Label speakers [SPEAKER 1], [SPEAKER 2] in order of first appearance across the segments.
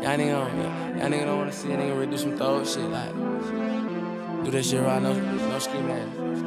[SPEAKER 1] Y'all nigga don't wanna see a nigga really do some throw shit, like do that shit right, no ski man.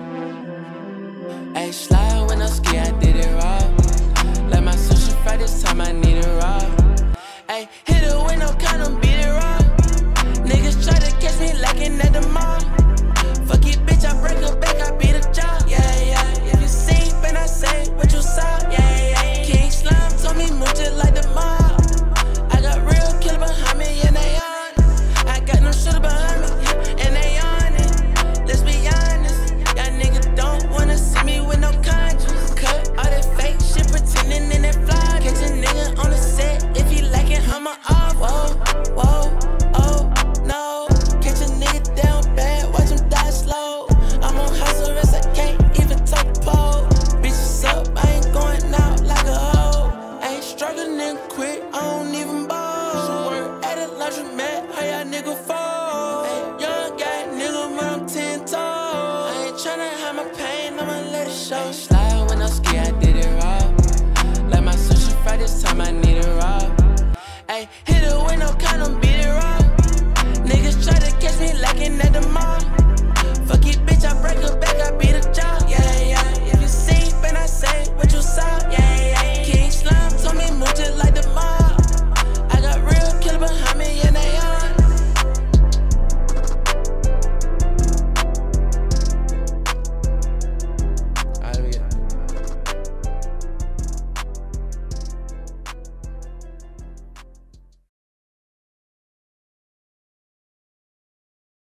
[SPEAKER 1] Ayy, slide with no ski, I did it raw. Like my sushi fry, this time I need it raw. Ayy, hit it with no condom, beat it raw. Niggas try to catch me lacking at the mall. Fuck it, bitch, I break her back, I beat a job. Yeah, yeah, if you see, then I say what you saw. Yeah, yeah, King Slime told me move just like the mob. I got real killer behind me and they on it. I got no shooter behind me and they on it. Let's be honest, y'all niggas don't wanna see me with no conscience. Cut all that fake shit, pretending in that fly. Catch a nigga on the set, if he like it, I'ma off. Whoa, whoa, oh, no. Catch a nigga down bad, watch him die slow. I'm on house arrest, I can't even talk the pole. Bitches up, I ain't going out like a hoe. Ain't struggling quick, I don't even ball. Work at a laundromat, how y'all nigga fall? Young guy, nigga, but I'm 10 toes. I ain't tryna hide my pain, I'ma let it show. Slide when I ski, I